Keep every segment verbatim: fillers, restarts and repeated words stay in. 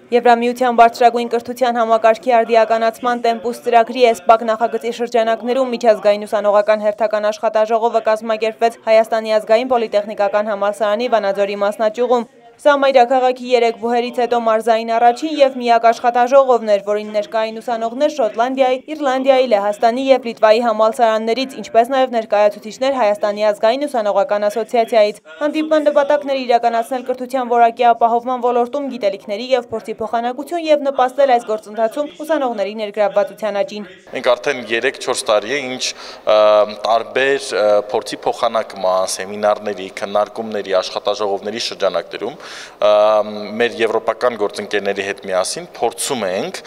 Եվրամիության բարձրագույն կրթության համակարգի արդիականացման տեմպուս ծրագրի էսպակ նախագծի շրջանակներում միջազգային ուսանողական հերթական աշխատաժողովը կազմակերպվեց Հայաստանի ազգային պոլիտեխնիկական համալսարանի Վանաձորի մասնաճյուղում։ Սա մայրաքաղաքի երեք բուհերից հետո մարզային առաջին և միակ աշխատաժողովն էր, որին ներկային ուսանողներ Շոտլանդիայի, Իռլանդիայի, Լեհաստանի և Լիտվայի համալսարաններից, ինչպես նաև ներկայացուցիչներ Հայաստանի ազգային ուսանողական ասոցիացիայից։ Հանդիպման նպատակն էր իրականացնել կրթության որակի ապահովման ոլորտում գիտելիքների և փորձի փոխանակություն և նպաստել այս գործընթացում ուսանողների ներգրավվածության աճին։ Մենք արդեն երեք-չորս տարի է, ինչ տարբեր փորձի փոխանակման, սեմինարների, քննարկումների, աշխատաժողովների շրջանակներում մեր եվրոպական գործընկերների հետ միասին փորձում ենք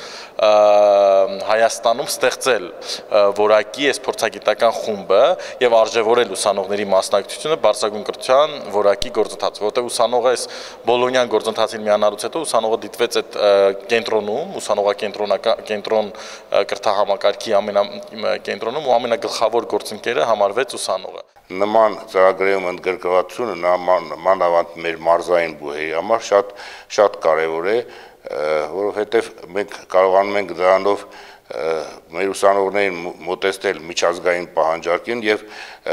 Հայաստանում ստեղծել որակի այս փորձագիտական խումբը եւ արժեվորել ուսանողների մասնակցությունը բարձրագույն կրթության որակի գործընթաց, որտեղ ուսանողը այս բոլոնյան գործընթացին միանալուց հետո ուսանողը դիտվեց այդ կենտրոնում, ուսանողակենտրոնական կենտրոն կրթահամակարգի ամենակենտրոնում ու ամենագլխավոր գործընկերը համարվեց ուսանողը։ Նման ծրագրերում ընդգրկվածությունը մանավանդ մեր մարզային բուհերի համար շատ շատ կարևոր է, որովհետև մենք կարողանում ենք դրանով մեր ուսանողներին մոտեցնել միջազգային պահանջարկին եւ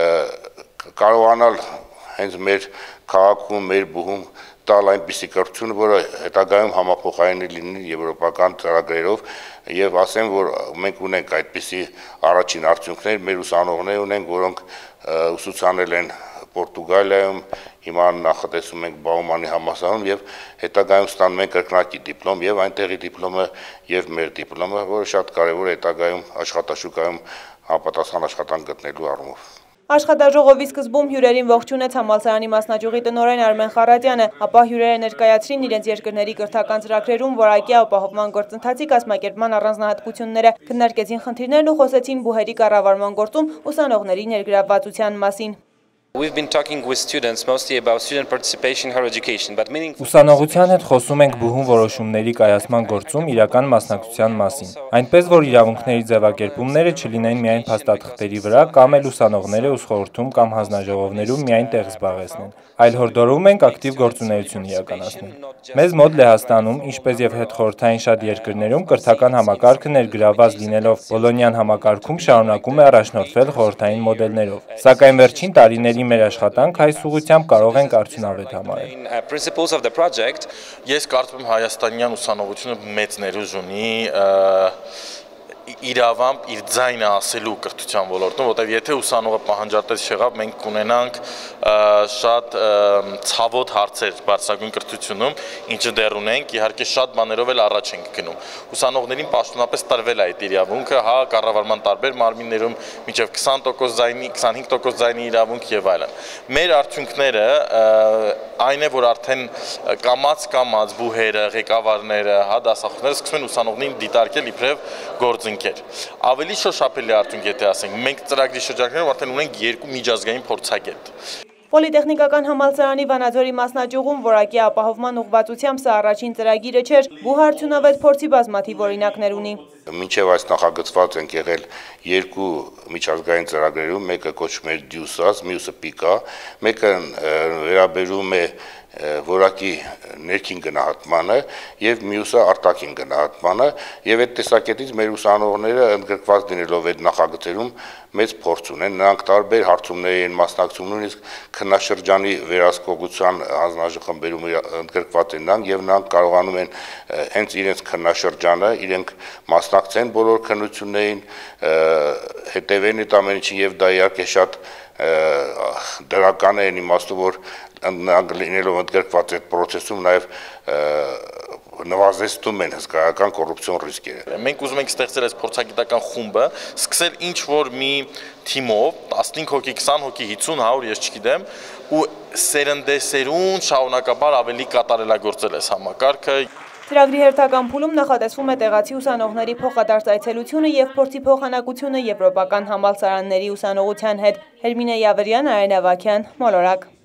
կարողանալ հենց մեր քաղաքում, մեր բուհում տալ այնպիսի կրթություն, որը հետագայում համապոխարինի լինի եվրոպական ծրագրերով եւ ասեմ, որ մենք ունենք այդպիսի առաջին արդյունքներ, մեր ուսանողներ ունենք, որոնք ուսուցանել են Պորտուգալիայում, հիմա նախատեսում ենք Բաումանի համալսարանում եւ հետագայում ստանում ենք կրկնակի դիպլոմ եւ այնտեղի դիպլոմը եւ մեր դիպլոմը, որը շատ կարեւոր է հետագայում աշխատաշուկայում համապատասխան աշխատանք գտնելու առումով։ Աշխատաժողովի սկզբում հյուրերին ողջունեց համալսարանի մասնաճյուղի տնօրեն Արմեն Խառատյանը, ապա հյուրերը ներկայացրին իրենց երկրների կրթական ծրագրերում որակի ապահովման գործընթացի կազմակերպման առանձնահատկությունները, քննարկեցին խնդիրներն ու խոսեցին բուհերի կառավարման գործում ուսանողների ներգրավվածության մասին։ Ուսանողության հետ խոսում ենք բուհում որոշումների կայացման գործում իրական մասնակցության մասին, այնպես որ իրավունքների ձևակերպումները չլինեն միայն փաստաթղթերի վրա կամ էլ ուսանողները ուս խորհրդում կամ հանձնաժողովներում միայն տեղ զբաղեցնեն, այլ հորդորում ենք ակտիվ գործունեություն իրականացնել։ Մեզ մոտ Լեհաստանում, ինչպես եւ հետխորհրդային շատ երկրներում կրթական համակարգը ներգրավված լինելով Բոլոնյան համակարգում շարունակում է առաջնորդվել խորհրդային մոդելներով, սակայն վերջին տարիների մեր աշխատանք այս ուղղությամբ կարող ենք արդյունավետ համարել։ Ես կարծում եմ հայաստանյան ուսանողությունը մեծ ներուժ ունի իրավամբ իր ձայնը ասելու կրթության ոլորտում, որտեղ եթե ուսանողը պահանջատես չեղավ, մենք կունենանք շատ ցավոտ հարցեր բարձրագույն կրթությունում, ինչը դեռ ունենք, իհարկե շատ բաներով էլ առաջ ենք գնում։ Ուսանողներին պաշտոնապես տրվել է այդ իրավունքը, հա, կառավարման տարբեր մարմիններում մինչև քսան տոկոս ձայնի, քսանհինգ տոկոս ձայնի իրավունք եւ այլն։ Մեր արդյունքները այն է, որ արդեն կամած-կամած բուհերը, ղեկավարները, հա, դասախոսները սկսում են ուսանողներին դիտարկել իբրև գործընկեր։ Ավելի շոշափելի արդյունք եթե ասենք, մենք ծրագրի շրջանակներում արդեն ունենք երկու միջազգային փորձագետ։ Պոլիտեխնիկական համալսարանի Վանաձորի մասնաճյուղում որակի ապահովման ուղղվածությամբ սա առաջին ծրագիրը չէր, բուհը արդյունավետ փորձի բազմաթիվ օրինակներ ունի։ Մինչև այս նախագծված են եղել երկու միջազգային ծրագրերում, մեկը կոչվում է դյուսաս, մյուսը պիկա, մեկը վերաբերում է որակի ներքին գնահատմանը եւ մյուսը արտաքին գնահատմանը եւ այդ տեսակետից մեր ուսանողները ընդգրկված լինելով այդ նախագծերում մեծ փորձ ունեն, նրանք տարբեր հարցումների են մասնակցում, նույնիսկ քննաշրջանի վերահսկողության հանձնաժողովներում ընդգրկված են նրանք եւ նրանք կարողանում են հենց իրենց քննաշրջանը իրենք մասնակցեն բոլոր քննություններին, հետևեն այդ ամեն ինչին եւ դա իհարկե շատ դրական է իմաստով, որ լինելով ընդգրկված այդ process-ում նաև նվազեցնում են հսկայական կոռուպցիոն ռիսկերը։ Մենք ուզում ենք ստեղծել այս փորձագիտական խումբը, սկսել ինչ որ մի թիմով, տասնհինգ հոգի, քսան հոգի, հիսուն, հարյուր, ես չգիտեմ, ու սերնդեսերուն շարունակաբար ավելի կատարելագործել այս համակարգը։ Ծրագրի հերթական փուլում նախատեսվում է տեղացի ուսանողների փոխադարձ այցելությունը եւ փորձի փոխանակությունը եվրոպական համալսարանների ուսանողության հետ։ Հերմինե Յավրյան, Արեն Ավագյան, Մոլորակ։